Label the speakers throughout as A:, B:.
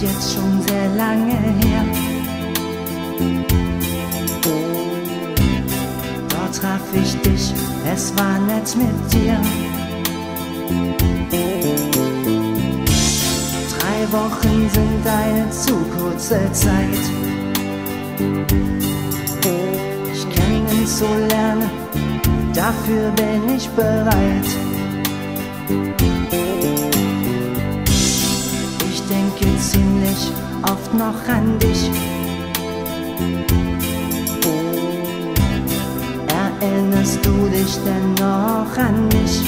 A: ist jetzt schon sehr lange her. Dort traf ich dich, es war nett mit dir. 3 Wochen sind eine zu kurze Zeit. Dich kennenzulernen, dafür bin ich bereit. Ich denke ziemlich oft noch an dich. Erinnerst du dich denn noch an mich?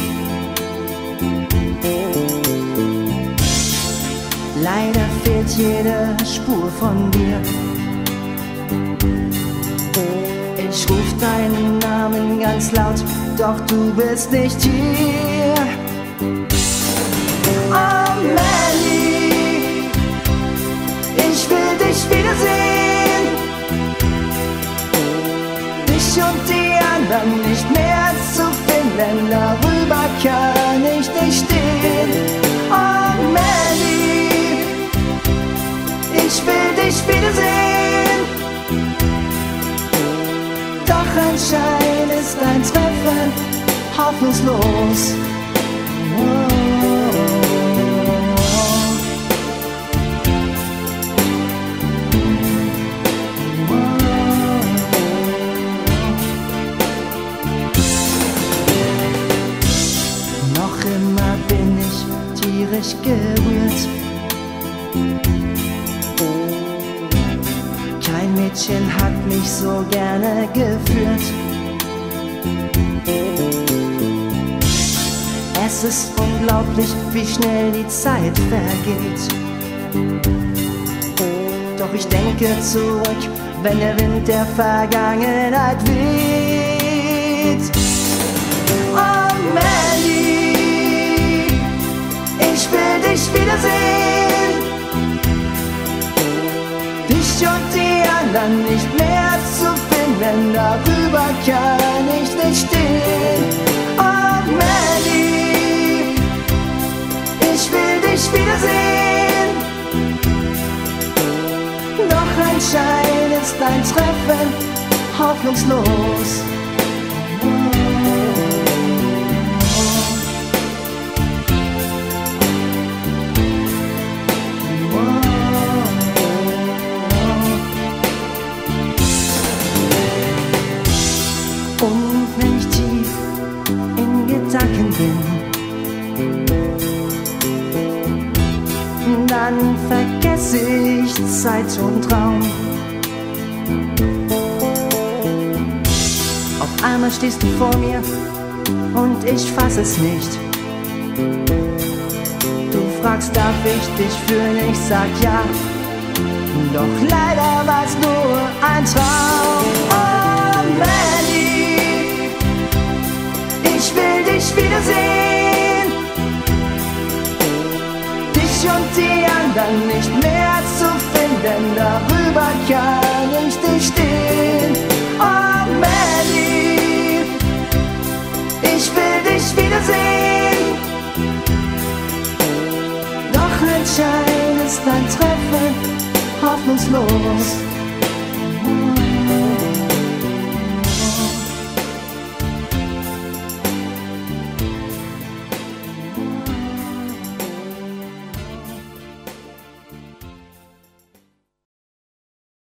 A: Leider fehlt jede Spur von dir. Ich ruf deinen Namen ganz laut, doch du bist nicht hier. Oh Melly, ich will dich wiedersehen. Dich und die anderen nicht mehr zu finden, darüber kann ich nicht stehen. Oh Melly, ich will dich wiedersehen. Doch anscheinend ist dein Treffen hoffnungslos. Noch immer bin ich tierisch gerührt. Kein Mädchen hat mich so gerne geführt. Es ist unglaublich, wie schnell die Zeit vergeht. Doch ich denke zurück, wenn der Wind der Vergangenheit weht. Oh Melly, ich will dich wiedersehen. Dich und die anderen nicht mehr zu finden, darüber kann ich nicht stehen. Oh Melly, ich will dich wiedersehen. Doch anscheinend ist dein Treffen hoffnungslos. Und wenn ich tief in Gedanken bin, dann vergesse ich Zeit und Raum. Auf einmal stehst du vor mir und ich fass es nicht. Du fragst, darf ich dich fühlen? Ich sag ja, doch leider war's nur ein Traum. Oh Melly, ich will dich wiedersehen. Dich und die anderen nicht mehr zu finden, darüber kann ich nicht stehen. Oh Melly, ich will dich wiedersehen. Doch anscheinend ist dein Treffen hoffnungslos.